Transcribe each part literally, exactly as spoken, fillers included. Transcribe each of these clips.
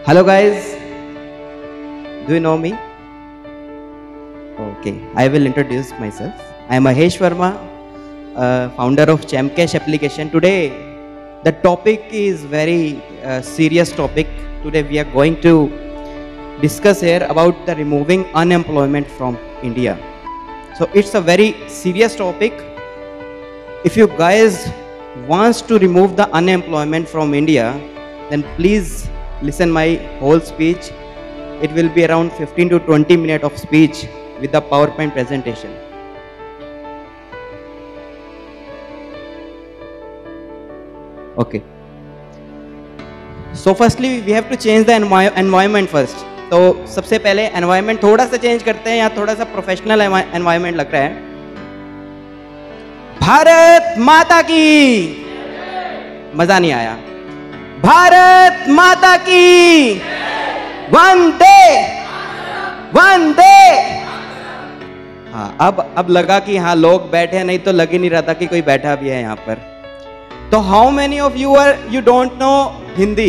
Hello guys, do you know me? Okay, I will introduce myself. I am Mahesh Verma, uh, founder of Champcash application. Today, the topic is very uh, serious topic. Today we are going to discuss here about the removing unemployment from India. So it's a very serious topic. If you guys wants to remove the unemployment from India, then please listen my whole speech. It will be around fifteen to twenty minutes of speech with the PowerPoint presentation. Okay. So firstly, we have to change the envi environment first. तो सबसे पहले environment थोड़ा सा change करते हैं, यहाँ थोड़ा सा professional environment लग रहा है. भारत माता की, मजा नहीं आया. भारत माता की, वंदे वंदे. हाँ, अब अब लगा कि हाँ लोग बैठे, नहीं तो लग ही नहीं रहा था कि कोई बैठा भी है यहाँ पर. तो how many of you are you don't know Hindi?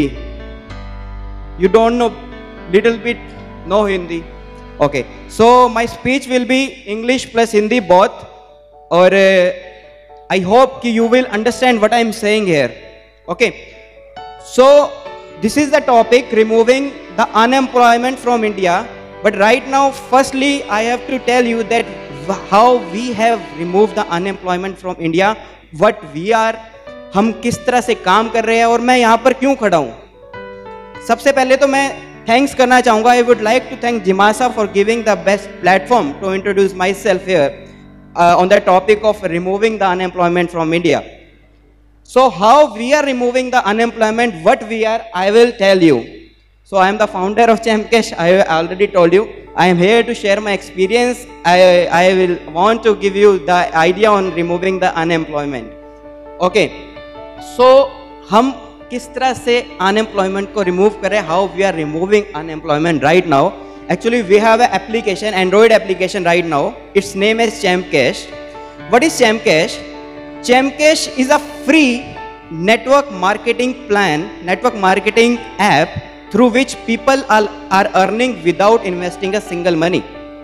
You don't know little bit no Hindi? Okay, so my speech will be English plus Hindi both. और आई होप कि you will understand what I am saying here. Okay, so this is the topic, removing the unemployment from India. But right now, firstly I have to tell you that how we have removed the unemployment from India, what we are, हम किस तरह से काम कर रहे हैं और मैं यहाँ पर क्यों खड़ा हूँ. सबसे पहले तो मैं थैंक्स करना चाहूँगा. I would like to thank GMASA for giving the best platform to introduce myself here uh, on the topic of removing the unemployment from India. So how we are removing the unemployment, what we are, I will tell you. So I am the founder of Champcash. I already told you. I am here to share my experience. I, I will want to give you the idea on removing the unemployment. Okay. So हम किस तरह से unemployment को remove करें? How we are removing unemployment right now? Actually, we have an application, Android application right now. Its name is Champcash. What is Champcash? Champcash is a free network marketing plan, network marketing app through which people are, are earning without investing a single money.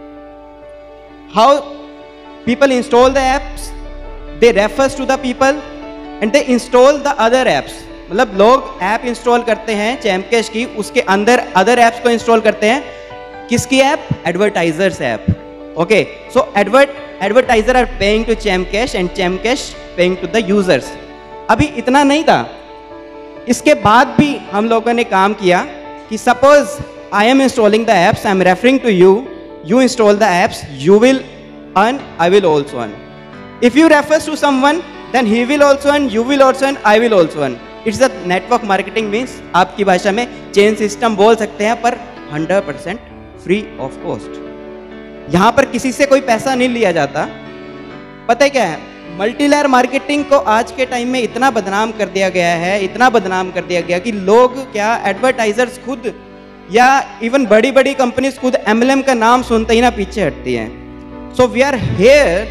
How people install the apps? They refer to the people and they install the other apps. मतलब लोग app install करते हैं Champcash की, उसके अंदर other apps को install करते हैं. किसकी app? Advertisers app. Okay, so advert advertiser are paying to Champcash and Champcash paying to the users. अभी इतना नहीं था, इसके बाद भी हम लोगों ने काम किया कि suppose I am installing the apps, I am referring to you, you install the apps, you will earn, I will also earn. If you refer to someone, then he will also earn, you will also earn, I will also earn. It's a network marketing means, आपकी भाषा में chain system बोल सकते हैं, पर one hundred percent free of cost. यहाँ पर किसी से कोई पैसा नहीं लिया जाता. पता है क्या है? मल्टी लेयर मार्केटिंग को आज के टाइम में इतना बदनाम कर दिया गया है, इतना बदनाम कर दिया गया कि लोग क्या, एडवर्टाइजर्स खुद या इवन बड़ी बड़ी कंपनीज खुद एमएलएम का नाम सुनते ही ना पीछे हटती हैं. सो वी आर हियर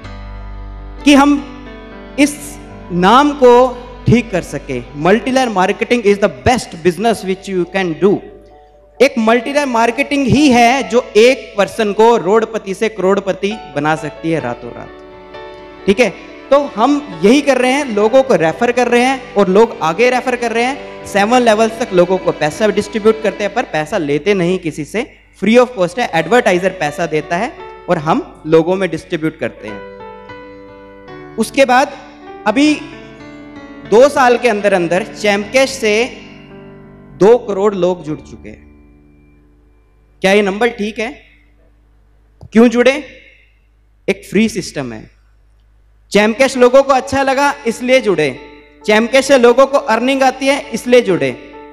कि हम इस नाम को ठीक कर सके. Multi layer marketing is the best business which you can do. एक मल्टी लेयर मार्केटिंग ही है जो एक पर्सन को रोडपति से करोड़पति बना सकती है रातों रात. ठीक है, तो हम यही कर रहे हैं, लोगों को रेफर कर रहे हैं और लोग आगे रेफर कर रहे हैं. सेवन लेवल्स तक लोगों को पैसा डिस्ट्रीब्यूट करते हैं, पर पैसा लेते नहीं किसी से, फ्री ऑफ कॉस्ट है. एडवर्टाइजर पैसा देता है और हम लोगों में डिस्ट्रीब्यूट करते हैं. उसके बाद अभी दो साल के अंदर अंदर Champcash से दो करोड़ लोग जुड़ चुके हैं. क्या ये नंबर ठीक है? क्यों जुड़े? एक फ्री सिस्टम है. Champcash लोगों को अच्छा लगा इसलिए जुड़े. Champcash से लोगों को अर्निंग आती है इसलिए जुड़े.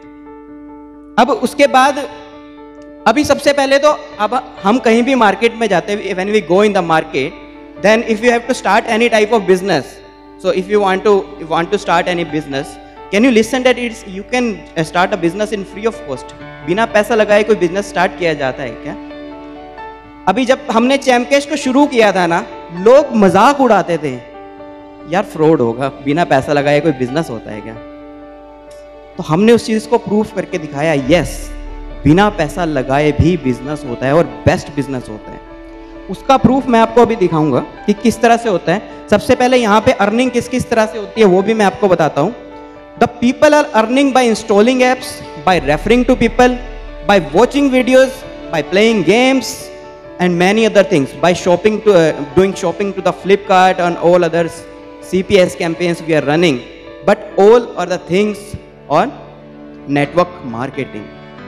अब उसके बाद अभी सबसे पहले तो अब हम कहीं भी मार्केट में जाते हैं, when we go in the market, then if you have to start any type of business, so if you want to you want to start any business, can you listen that it's you can start a business in free of cost? बिना पैसा लगाए कोई business start किया जाता है क्या? अभी जब हमने Champcash को शुरू किया था ना, लोग मजाक उड़ाते थे, यार फ्रॉड होगा, बिना पैसा लगाए कोई बिजनेस होता है क्या? तो हमने उस चीज़ को प्रूफ करके दिखाया, यस बिना पैसा लगाए भी बिजनेस होता है और बेस्ट बिजनेस होता है। उसका प्रूफ मैं आपको अभी दिखाऊंगा कि किस तरह से होता है। सबसे पहले यहाँ पे अर्निंग किस किस तरह से होती है वो भी मैं आपको बताता हूँ। The people are earning by installing apps, by referring to people, by watching videos, by playing games and many other things, by shopping to uh, doing shopping to the Flipkart and all other C P S campaigns we are running, but all are the things on network marketing.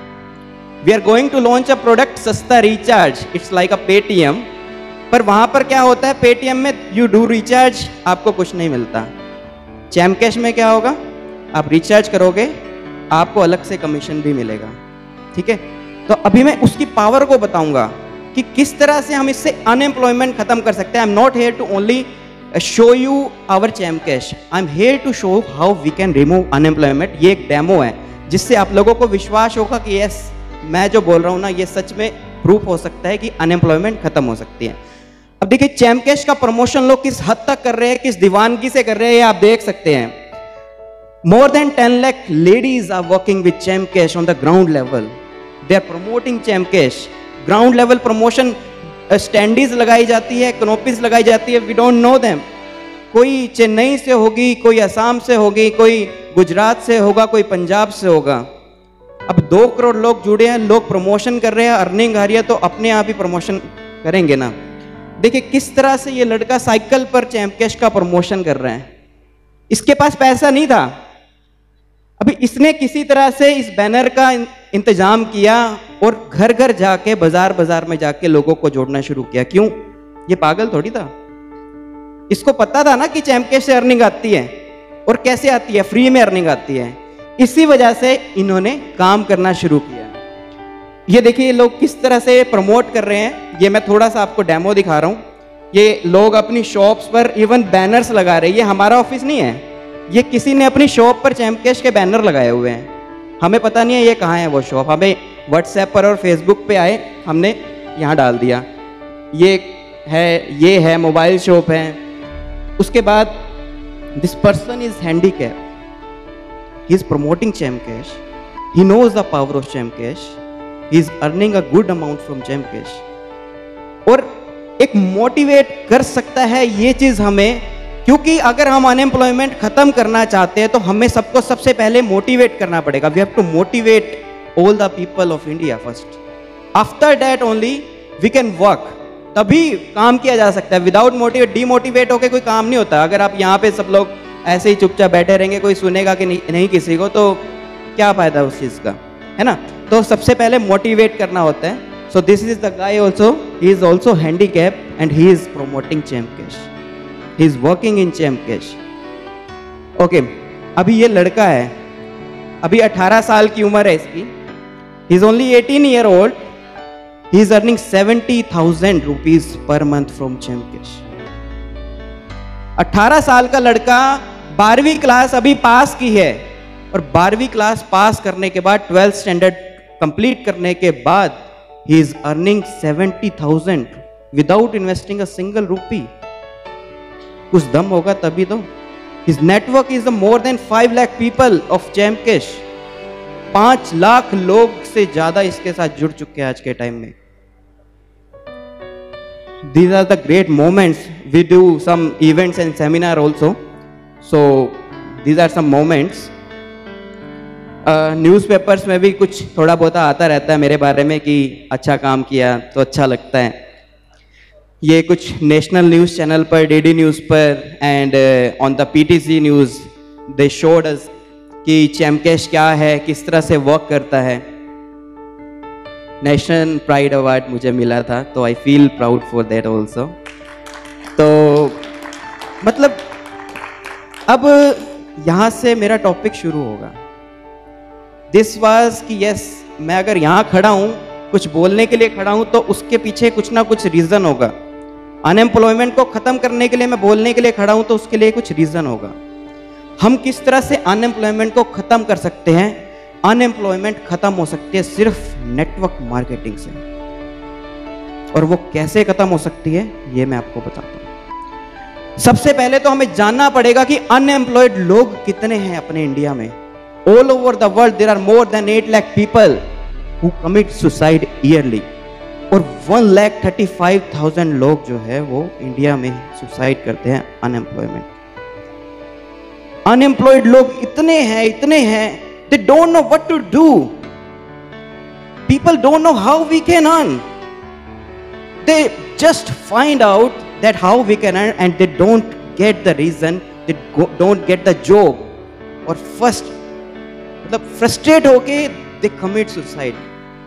We are going to launch a product सस्ता recharge, it's like a Paytm, पर वहाँ पर क्या होता है, Paytm में you do recharge आपको कुछ नहीं मिलता। Champcash में क्या होगा, आप रिचार्ज करोगे आपको अलग से कमीशन भी मिलेगा, ठीक है। तो अभी मैं उसकी पावर को बताऊंगा कि किस तरह से हम इससे अनएम्प्लॉयमेंट खत्म कर सकते हैं। I am not here to only show you our Champcash, I am here to show how we can remove unemployment. ये एक डेमो है जिससे आप लोगों को विश्वास होगा कि यस मैं जो बोल रहा हूँ ना ये सच में प्रूफ हो सकता है कि अनएम्प्लॉयमेंट खत्म हो सकती है। अब देखिए चैम्पकैश का प्रमोशन लोग किस हद तक कर रहे हैं, किस दीवानगी से कर रहे हैं, ये आप देख सकते हैं। More than ten lakh ladies are working with Champcash on the ground level, they are promoting Champcash. Ground level promotion, standees लगाई जाती है, कनोपीज लगाई जाती है, वी डोंट नो देम। कोई चेन्नई से होगी, कोई असम से होगी, कोई गुजरात से होगा, कोई पंजाब से होगा। अब दो करोड़ लोग जुड़े हैं, लोग प्रमोशन कर रहे हैं, अर्निंग आ रही है, तो अपने आप ही प्रमोशन करेंगे ना। देखिए किस तरह से ये लड़का साइकिल पर चैम्पकैश का प्रमोशन कर रहे हैं। इसके पास पैसा नहीं था, अभी इसने किसी तरह से इस बैनर का इंतजाम किया और घर घर जाके बाजार बाजार में जाके लोगों को जोड़ना शुरू किया। क्यों? ये पागल थोड़ी था, इसको पता था ना कि चैम्पकैश से अर्निंग आती है और कैसे आती है, फ्री में अर्निंग आती है। इसी वजह से इन्होंने काम करना शुरू किया। ये देखिए लोग किस तरह से प्रमोट कर रहे हैं। ये मैं थोड़ा सा आपको डेमो दिखा रहा हूँ। ये लोग अपनी शॉप्स पर इवन बैनर्स लगा रहे हैं। ये हमारा ऑफिस नहीं है, ये किसी ने अपनी शॉप पर चैम्पकैश के बैनर लगाए हुए हैं। हमें पता नहीं है ये कहाँ है वो शॉप, हमें व्हाट्सएप पर और फेसबुक पे आए, हमने यहाँ डाल दिया। ये है ये है मोबाइल शॉप है। उसके बाद this person is handicap, he is promoting Champcash, he knows the power of Champcash, he is earning a good amount from Champcash. और एक मोटिवेट कर सकता है ये चीज हमें, क्योंकि अगर हम अनएम्प्लॉयमेंट खत्म करना चाहते हैं तो हमें सबको सबसे पहले मोटिवेट करना पड़ेगा। We have to motivate all the people of India first, after that only we can work. तभी काम किया जा सकता है। विदाउट मोटिवेट, डीमोटिवेट होकर कोई काम नहीं होता। अगर आप यहाँ पे सब लोग ऐसे ही चुपचाप बैठे रहेंगे, कोई सुनेगा कि नहीं, नहीं किसी को, तो क्या फायदा उस चीज का, है ना। तो सबसे पहले मोटिवेट करना होता है। So this is the guy also, he is also handicap and he is promoting Champcash, he is working in Champcash. Okay, अभी ये लड़का है, अभी अठारह साल की उम्र है इसकी, he is only eighteen year old, he is earning seventy thousand rupees per month from Champcash. अठारह साल का लड़का बारहवीं क्लास अभी पास की है, और बारहवीं क्लास पास करने के बाद ट्वेल्थ स्टैंडर्ड कंप्लीट करने के बाद he is earning seventy thousand without investing a single rupee. कुछ दम होगा तभी तो। His network is the more than five lakh people of Champcash. पांच लाख लोग से ज्यादा इसके साथ जुड़ चुके हैं आज के टाइम में। These are the great moments. We do some events and seminar also. So these are some moments. Newspapers uh, में भी कुछ थोड़ा बहुत आता रहता है मेरे बारे में कि अच्छा काम किया तो अच्छा लगता है। ये कुछ नेशनल न्यूज़ चैनल पर, डीडी न्यूज़ पर and on the PTC news they showed us कि चैम्पकैश क्या है, किस तरह से वर्क करता है। नेशनल प्राइड अवार्ड मुझे मिला था, तो I feel proud for that also. तो मतलब अब यहाँ से मेरा टॉपिक शुरू होगा। दिस वाज कि यस मैं अगर यहाँ खड़ा हूँ, कुछ बोलने के लिए खड़ा हूँ, तो उसके पीछे कुछ ना कुछ रीज़न होगा। अनएम्प्लॉयमेंट को ख़त्म करने के लिए मैं बोलने के लिए खड़ा हूँ, तो उसके लिए कुछ रीज़न होगा। हम किस तरह से अनएम्प्लॉयमेंट को ख़त्म कर सकते हैं? अनएम्प्लॉयमेंट ख़त्म हो सकती है सिर्फ नेटवर्क मार्केटिंग से, और वो कैसे ख़त्म हो सकती है ये मैं आपको बताता हूँ। सबसे पहले तो हमें जानना पड़ेगा कि अनएम्प्लॉयड लोग कितने हैं अपने इंडिया में, all over the world there are more than eight lakh people who commit suicide yearly, और one lakh thirty-five thousand लोग जो है वो इंडिया में सुसाइड करते हैं अनएम्प्लॉयमेंट। अनएम्प्लॉयड लोग इतने हैं इतने हैं, they don't know what to do. People don't know how we can earn. They just find out that how we can earn and they don't get the reason, they go, don't get the job, और first मतलब frustrate होके they commit suicide.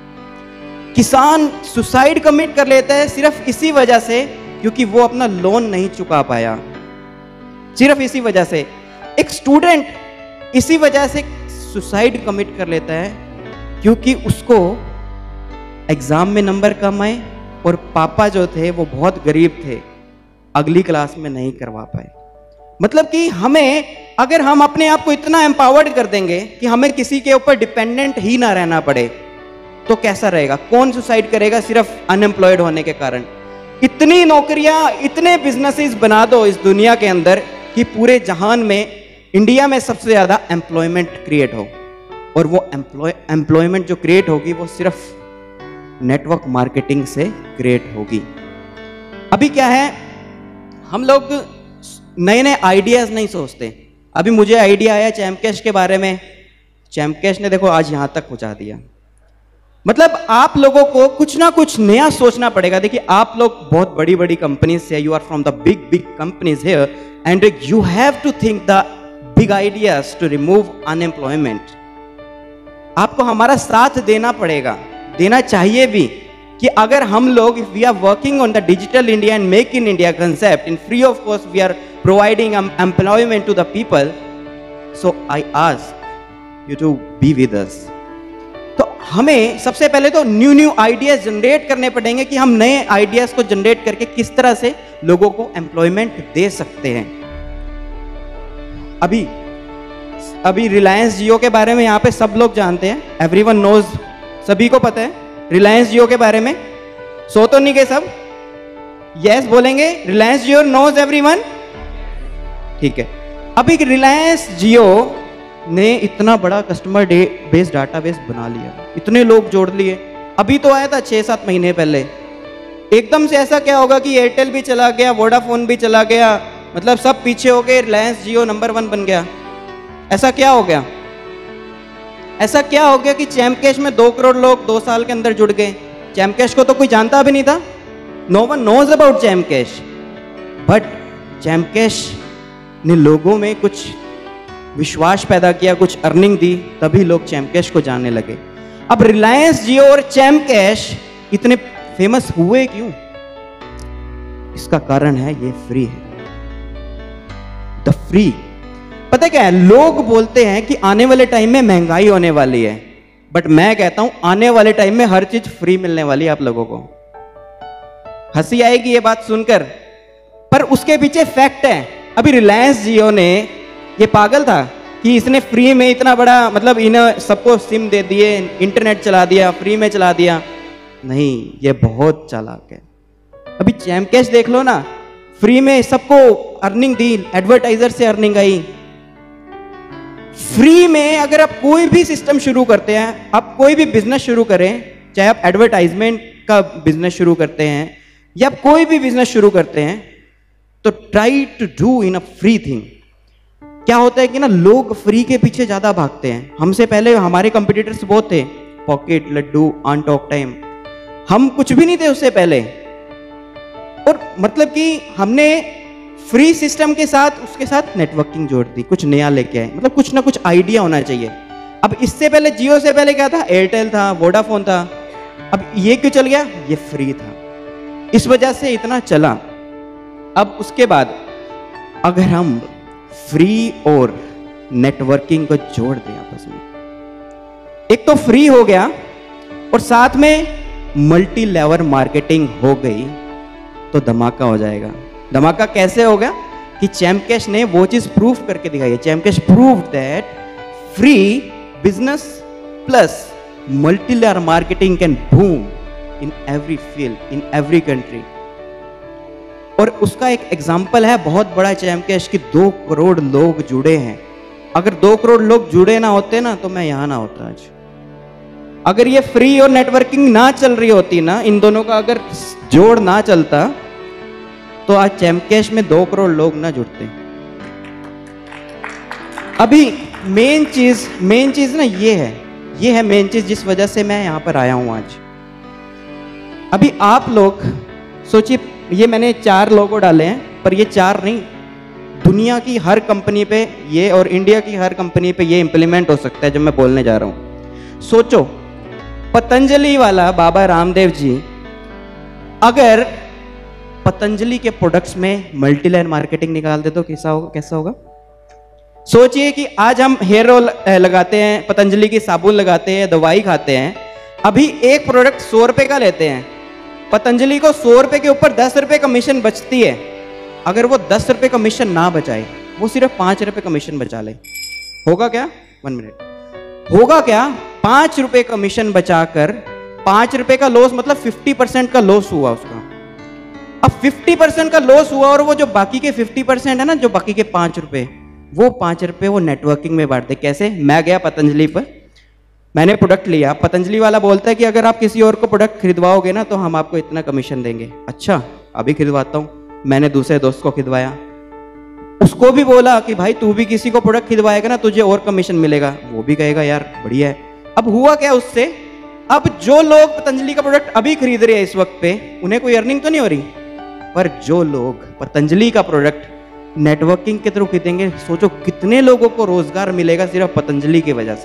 किसान suicide commit कर लेता है सिर्फ इसी वजह से क्योंकि वो अपना लोन नहीं चुका पाया, सिर्फ इसी वजह से। एक स्टूडेंट इसी वजह से सुसाइड कमिट कर लेता है क्योंकि उसको एग्जाम में नंबर कम आए और पापा जो थे वो बहुत गरीब थे, अगली क्लास में नहीं करवा पाए। मतलब कि हमें, अगर हम अपने आप को इतना एम्पावर्ड कर देंगे कि हमें किसी के ऊपर डिपेंडेंट ही ना रहना पड़े, तो कैसा रहेगा? कौन सुसाइड करेगा सिर्फ अनएम्प्लॉयड होने के कारण? इतनी नौकरियां, इतने बिजनेसेस बना दो इस दुनिया के अंदर कि पूरे जहान में, इंडिया में सबसे ज्यादा एम्प्लॉयमेंट क्रिएट हो, और वो एम्प्लॉय एम्प्लॉयमेंट जो क्रिएट होगी वो सिर्फ नेटवर्क मार्केटिंग से क्रिएट होगी। अभी क्या है, हम लोग नए नए आइडियाज नहीं सोचते। अभी मुझे आइडिया आया चैम्पकैश के बारे में, चैम्पकैश ने देखो आज यहां तक पहुंचा दिया। मतलब आप लोगों को कुछ ना कुछ नया सोचना पड़ेगा। देखिए आप लोग बहुत बड़ी बड़ी कंपनीज से, you are from the big big companies here and you have to think the big ideas to remove unemployment. आपको हमारा साथ देना पड़ेगा, देना चाहिए भी, कि अगर हम लोग, if we are working on the digital India and make in India concept, in free of cost we are providing employment to the people, so I ask you to be with us. तो हमें सबसे पहले तो new new ideas generate करने पड़ेंगे कि हम नए आइडियाज को जनरेट करके किस तरह से लोगों को एम्प्लॉयमेंट दे सकते हैं। अभी अभी रिलायंस जियो के बारे में यहाँ पे सब लोग जानते हैं, एवरीवन नोज, सभी को पता है रिलायंस जियो के बारे में। सो तो नहीं गए सब? यस बोलेंगे, रिलायंस जियो नोज एवरीवन, ठीक है। अभी रिलायंस जियो ने इतना बड़ा कस्टमर बेस डाटाबेस बना लिया, इतने लोग जोड़ लिए। अभी तो आया था छह सात महीने पहले, एकदम से ऐसा क्या होगा कि एयरटेल भी चला गया, वोडाफोन भी चला गया, मतलब सब पीछे हो गए, रिलायंस जियो नंबर वन बन गया। ऐसा क्या हो गया? ऐसा क्या हो गया कि चैम्पकैश में दो करोड़ लोग दो साल के अंदर जुड़ गए। चैम्पकैश को तो कोई जानता भी नहीं था, no one knows about Champcash, but Champcash ने लोगों में कुछ विश्वास पैदा किया, कुछ अर्निंग दी, तभी लोग चैम्पकैश को जानने लगे। अब रिलायंस जियो और चैम्पकैश इतने फेमस हुए क्यों? इसका कारण है ये फ्री है, द फ्री। पता क्या है, लोग बोलते हैं कि आने वाले टाइम में महंगाई होने वाली है, बट मैं कहता हूं आने वाले टाइम में हर चीज फ्री मिलने वाली है आप लोगों को। हंसी आएगी ये बात सुनकर, पर उसके पीछे फैक्ट है। अभी रिलायंस जियो ने, ये पागल था कि इसने फ्री में इतना बड़ा, मतलब इन्हें सबको सिम दे दिए, इंटरनेट चला दिया, फ्री में चला दिया। नहीं, ये बहुत चालाक है। अभी चैम्पकैश देख लो ना, फ्री में सबको अर्निंग दी, एडवर्टाइजर से अर्निंग आई। फ्री में अगर आप कोई भी सिस्टम शुरू करते हैं, आप कोई भी बिजनेस शुरू करें, चाहे आप एडवर्टाइजमेंट का बिजनेस शुरू करते हैं या आप कोई भी बिजनेस शुरू करते हैं, तो try to do in a free thing. क्या होता है कि ना, लोग फ्री के पीछे ज्यादा भागते हैं। हमसे पहले हमारे कंपटीटर्स बहुत थे, pocket, Ladooo, on talk time, हम कुछ भी नहीं थे उससे पहले। और मतलब कि हमने फ्री सिस्टम के साथ उसके साथ नेटवर्किंग जोड़ दी, कुछ नया लेके आए, मतलब कुछ ना कुछ आइडिया होना चाहिए। अब इससे पहले जियो से पहले क्या था? एयरटेल था, वोडाफोन था। अब ये क्यों चल गया? ये फ्री था, इस वजह से इतना चला। अब उसके बाद अगर हम फ्री और नेटवर्किंग को जोड़ दें आपस में, एक तो फ्री हो गया और साथ में मल्टी लेवल मार्केटिंग हो गई, तो धमाका हो जाएगा। धमाका कैसे होगा कि चैम्पकैश ने वो चीज प्रूफ करके दिखाई है। Champcash proved that free business plus multi level marketing can boom in every field, in every country. और उसका एक एग्जाम्पल है बहुत बड़ा, चैम्पकैश की दो करोड़ लोग जुड़े हैं। अगर दो करोड़ लोग जुड़े ना होते ना तो मैं यहां ना होता आज। अगर ये फ्री और नेटवर्किंग ना चल रही होती ना, इन दोनों का अगर जोड़ ना चलता तो आज चैम्पकैश में दो करोड़ लोग ना जुड़ते। अभी मेन चीज मेन चीज ना ये है ये है मेन चीज जिस वजह से मैं यहां पर आया हूं आज। अभी आप लोग सोचिए, ये मैंने चार लोगो डाले हैं, पर ये चार नहीं, दुनिया की हर कंपनी पे ये और इंडिया की हर कंपनी पे ये इंप्लीमेंट हो सकता है जो मैं बोलने जा रहा हूं। सोचो, पतंजलि वाला बाबा रामदेव जी अगर पतंजलि के प्रोडक्ट्स में मल्टी लाइन मार्केटिंग निकाल दे तो कैसा होगा कैसा होगा सोचिए कि आज हम हेयर रोल लगाते हैं, पतंजलि की साबुन लगाते हैं, दवाई खाते हैं, अभी एक प्रोडक्ट सौ रुपए का लेते हैं, पतंजलि को सौ रुपए के ऊपर दस रुपए कमीशन बचती है। अगर वो दस रुपए कमीशन ना बचाए, वो सिर्फ पांच रुपए कमीशन बचा ले, होगा क्या? वन मिनट होगा क्या? पांच रुपए कमीशन बचाकर पांच रुपए का लॉस, मतलब फिफ्टी परसेंट का लॉस हुआ उसका। अब फिफ्टी परसेंट का लॉस हुआ और वो जो बाकी के फिफ्टी परसेंट है ना, जो बाकी के पांच रुपए, वो पांच रुपए वो नेटवर्किंग में बांट दे। कैसे? मैं गया पतंजलि पर, मैंने प्रोडक्ट लिया, पतंजलि वाला बोलता है कि अगर आप किसी और को प्रोडक्ट खरीदवाओगे ना तो हम आपको इतना कमीशन देंगे। अच्छा, अभी खरीदवाता हूं। मैंने दूसरे दोस्त को खरीदवाया, उसको भी बोला कि भाई तू भी किसी को प्रोडक्ट खरीदवाएगा ना तुझे और कमीशन मिलेगा। वो भी कहेगा यार बढ़िया है। अब हुआ क्या उससे? अब जो लोग पतंजलि का प्रोडक्ट अभी खरीद रहे हैं इस वक्त पे, उन्हें कोई अर्निंग तो नहीं हो रही, पर जो लोग पतंजलि का प्रोडक्ट नेटवर्किंग के थ्रू खरीदेंगे, सोचो कितने लोगों को रोजगार मिलेगा सिर्फ पतंजलि की वजह से।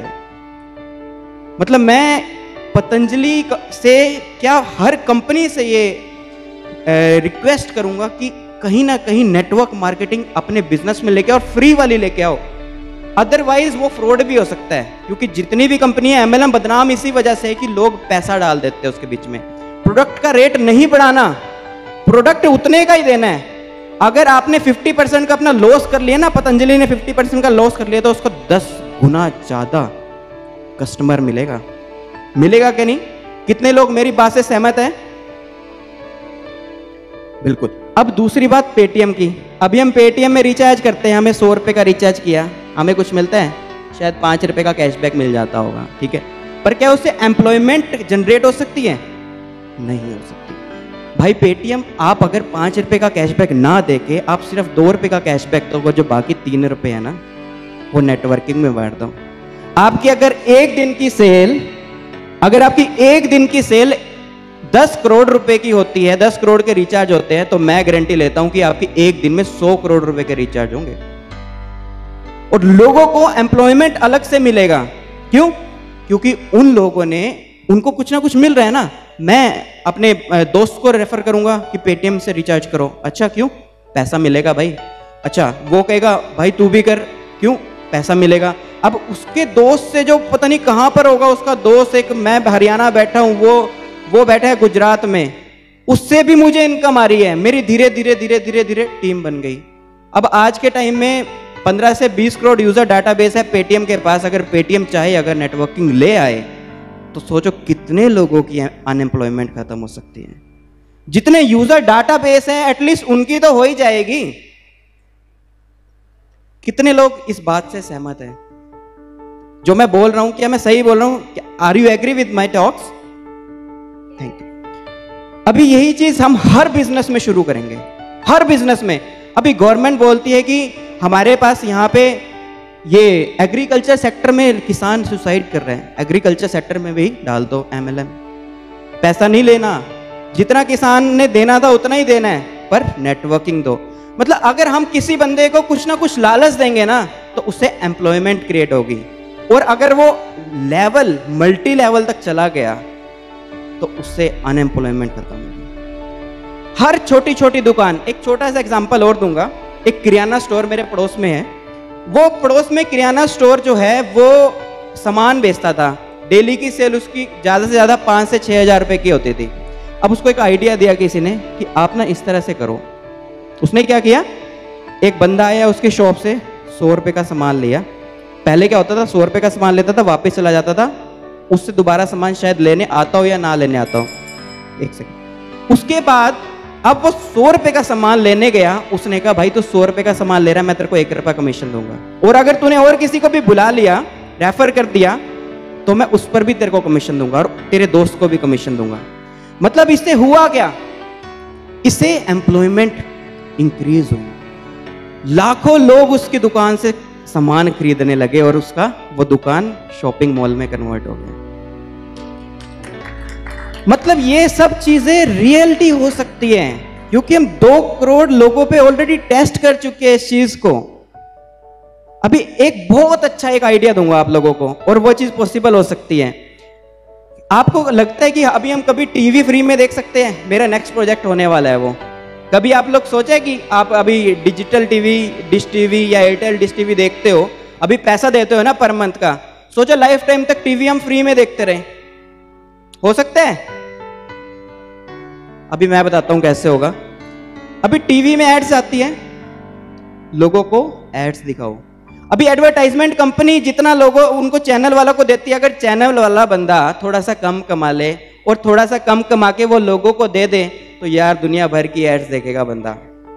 मतलब मैं पतंजलि से क्या हर कंपनी से ये रिक्वेस्ट करूंगा कि कहीं ना कहीं नेटवर्क मार्केटिंग अपने बिजनेस में लेके और फ्री वाली लेके आओ, अदरवाइज वो फ्रॉड भी हो सकता है। क्योंकि जितनी भी कंपनी है एमएलएम बदनाम इसी वजह से है कि लोग पैसा डाल देते हैं उसके बीच में। प्रोडक्ट का रेट नहीं बढ़ाना, प्रोडक्ट उतने का ही देना है। अगर आपने फिफ्टी परसेंट का अपना लॉस कर लिया ना, पतंजलि ने फिफ्टी परसेंट का लॉस कर लिया, तो उसको दस गुना ज्यादा कस्टमर मिलेगा। मिलेगा क्या नहीं? कितने लोग मेरी बात से सहमत है? बिल्कुल। अब दूसरी बात पेटीएम की। अभी हम पेटीएम में रिचार्ज करते हैं, हमें सौ रुपए का रिचार्ज किया, हमें कुछ मिलता है? शायद पांच रुपए का कैशबैक मिल जाता होगा, ठीक है। पर क्या उससे एम्प्लॉयमेंट जनरेट हो सकती है? नहीं हो सकती। भाई पेटीएम आप अगर पांच रुपए का कैशबैक ना देके आप सिर्फ दो रुपए का कैशबैक दोगे, जो बाकी तीन रुपए है ना वो नेटवर्किंग में बांट दो। आपकी अगर एक दिन की सेल अगर आपकी एक दिन की सेल दस करोड़ रुपए की होती है, दस करोड़ के रिचार्ज होते हैं, तो मैं गारंटी लेता हूं कि आपकी एक दिन में सौ करोड़ रुपए के रिचार्ज होंगे। और लोगों को एम्प्लॉयमेंट अलग से मिलेगा। क्यों? क्योंकि उन लोगों ने, उनको कुछ ना कुछ मिल रहा है ना। मैं अपने दोस्त को रेफर करूंगा कि पेटीएम से रिचार्ज करो। अच्छा, क्यों? पैसा मिलेगा भाई। अच्छा, वो कहेगा भाई तू भी कर। क्यों? पैसा मिलेगा। अब उसके दोस्त से जो पता नहीं कहां पर होगा, उसका दोस्त, एक मैं हरियाणा बैठा हूं, वो वो बैठा है गुजरात में, उससे भी मुझे इनकम आ रही है। मेरी धीरे धीरे धीरे धीरे धीरे टीम बन गई। अब आज के टाइम में पंद्रह से बीस करोड़ यूजर डाटाबेस है पेटीएम के पास। अगर पेटीएम चाहे अगर नेटवर्किंग ले आए तो सोचो कितने लोगों की अनएम्प्लॉयमेंट खत्म हो सकती है। जितने यूजर डाटाबेस हैं एटलीस्ट उनकी तो हो ही जाएगी। कितने लोग इस बात से सहमत हैं जो मैं बोल रहा हूं? क्या मैं सही बोल रहा हूं? Are you agree with my talks? Thank you. अभी यही चीज हम हर बिजनेस में शुरू करेंगे, हर बिजनेस में। अभी गवर्नमेंट बोलती है कि हमारे पास यहाँ पे ये एग्रीकल्चर सेक्टर में किसान सुसाइड कर रहे हैं, एग्रीकल्चर सेक्टर में भी डाल दो एमएलएम। पैसा नहीं लेना, जितना किसान ने देना था उतना ही देना है, पर नेटवर्किंग दो। मतलब अगर हम किसी बंदे को कुछ ना कुछ लालच देंगे ना तो उससे एम्प्लॉयमेंट क्रिएट होगी। और अगर वो लेवल मल्टी लेवल तक चला गया तो उससे अनएम्प्लॉयमेंट खत्म होगी। हर छोटी छोटी दुकान, एक छोटा सा एग्जांपल और दूंगा। एक किराना स्टोर मेरे पड़ोस में है। वो पड़ोस में किराना स्टोर जो है वो सामान बेचता था। डेली की सेल उसकी ज्यादा से ज्यादा पांच से छह हजार रुपए की होती थी। अब उसको एक आइडिया दिया किसी ने कि आप ना इस तरह से करो। उसने क्या किया, एक बंदा आया उसकी शॉप से, सौ रुपए का सामान लिया। पहले क्या होता था, सौ रुपए का सामान लेता था, वापस चला जाता था, उससे दोबारा सामान शायद लेने आता हो या ना लेने आता हो। एक सेकंड। उसके बाद अब वो सौ रुपए का सामान लेने गया, उसने कहा भाई तू सौ रुपए का सामान ले रहा है, मैं तेरे को एक रुपया कमीशन दूंगा, और अगर तूने और किसी को भी बुला लिया, रेफर कर दिया, तो मैं उस पर भी तेरे को कमीशन दूंगा और तेरे दोस्त को भी कमीशन दूंगा। मतलब इससे हुआ क्या, इससे एम्प्लॉयमेंट इंक्रीज हुई, लाखों लोग उसकी दुकान से सामान खरीदने लगे और उसका वो दुकान शॉपिंग मॉल में कन्वर्ट हो गया। मतलब ये सब चीजें रियलिटी हो सकती हैं, क्योंकि हम दो करोड़ लोगों पे ऑलरेडी टेस्ट कर चुके हैं इस चीज को। अभी एक बहुत अच्छा एक आइडिया दूंगा आप लोगों को, और वो चीज पॉसिबल हो सकती है। आपको लगता है कि अभी हम कभी टीवी फ्री में देख सकते हैं? मेरा नेक्स्ट प्रोजेक्ट होने वाला है वो। कभी आप लोग सोचे कि आप अभी डिजिटल टीवी, डिश टीवी या एयरटेल डिश टीवी देखते हो, अभी पैसा देते हो ना पर मंथ का, सोचो लाइफ टाइम तक टीवी हम फ्री में देखते रहे, हो सकता है? अभी मैं बताता हूं कैसे होगा। अभी टीवी में एड्स आती है, लोगों को एड्स दिखाओ। अभी एडवर्टाइजमेंट कंपनी जितना लोगों उनको चैनल वालों को देती है, अगर चैनल वाला बंदा थोड़ा सा कम कमा ले और थोड़ा सा कम कमा के वो लोगों को दे दे, तो यार दुनिया भर की एड्स देखेगा बंदा।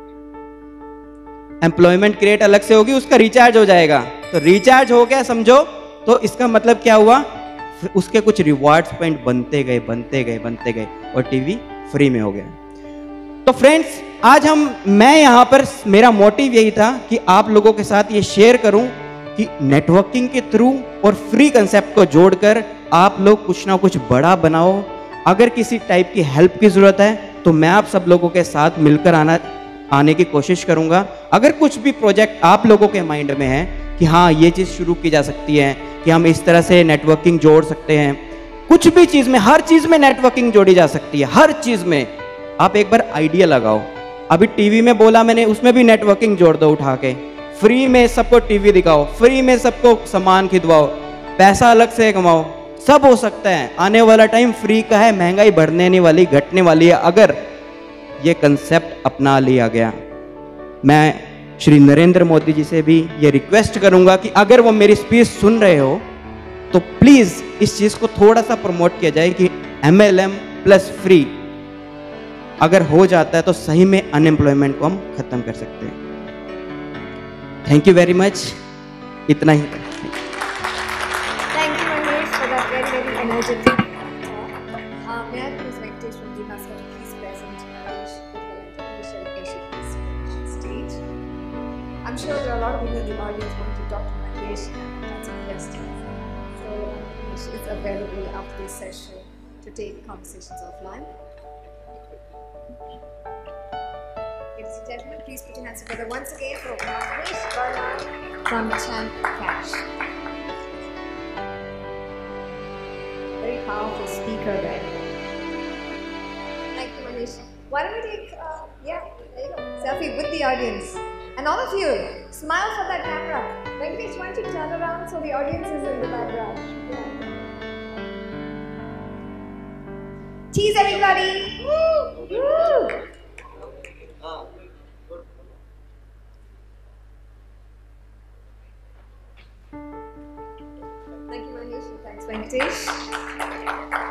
एम्प्लॉयमेंट क्रिएट अलग से होगी, उसका रिचार्ज हो जाएगा। तो रिचार्ज हो गया समझो, तो इसका मतलब क्या हुआ, उसके कुछ रिवॉर्ड्स पॉइंट बनते गए बनते गए बनते गए और टीवी फ्री में हो गया। तो फ्रेंड्स, आज हम मैं यहां पर मेरा मोटिव यही था कि आप लोगों के साथ ये शेयर करूं कि नेटवर्किंग के थ्रू और फ्री कंसेप्ट को जोड़कर आप लोग कुछ ना कुछ बड़ा बनाओ। अगर किसी टाइप की हेल्प की जरूरत है तो मैं आप सब लोगों के साथ मिलकर आना आने की कोशिश करूंगा। अगर कुछ भी प्रोजेक्ट आप लोगों के माइंड में है कि हाँ ये चीज शुरू की जा सकती है, कि हम इस तरह से नेटवर्किंग जोड़ सकते हैं, कुछ भी चीज में, हर चीज में नेटवर्किंग जोड़ी जा सकती है, हर चीज में आप एक बार आइडिया लगाओ। अभी टीवी में बोला मैंने, उसमें भी नेटवर्किंग जोड़ दो उठा के, फ्री में सबको टीवी दिखाओ, फ्री में सबको सामान खिदवाओ, पैसा अलग से कमाओ, सब हो सकता है। आने वाला टाइम फ्री का है, महंगाई बढ़ने नहीं वाली, घटने वाली है अगर ये कंसेप्ट अपना लिया गया। मैं श्री नरेंद्र मोदी जी से भी ये रिक्वेस्ट करूंगा कि अगर वो मेरी स्पीच सुन रहे हो तो प्लीज इस चीज को थोड़ा सा प्रमोट किया जाए कि M L M plus free अगर हो जाता है तो सही में अनएम्प्लॉयमेंट को हम खत्म कर सकते हैं। थैंक यू वेरी मच, इतना ही। Thank you, Mahesh, for that very, very energetic talk. Uh, may I please Venkatesh from GMASA please present Mahesh with Champcash please on stage. I'm sure there are a lot of people in the audience want to talk to Mahesh and answer questions. So Mahesh is available after this session to take conversations offline. Ladies and gentlemen, please put your hands together once again for Mahesh Verma from Champcash. Very powerful speaker there. Thank you, Mahesh. Why don't we take, uh, yeah, there you go, selfie with the audience. And all of you, smile for that camera. Venkatesh, why don't you turn around so the audience is in the background. Yeah. Cheese, everybody! Woo! Woo! Thank you, Mahesh. Thanks, Venkatesh.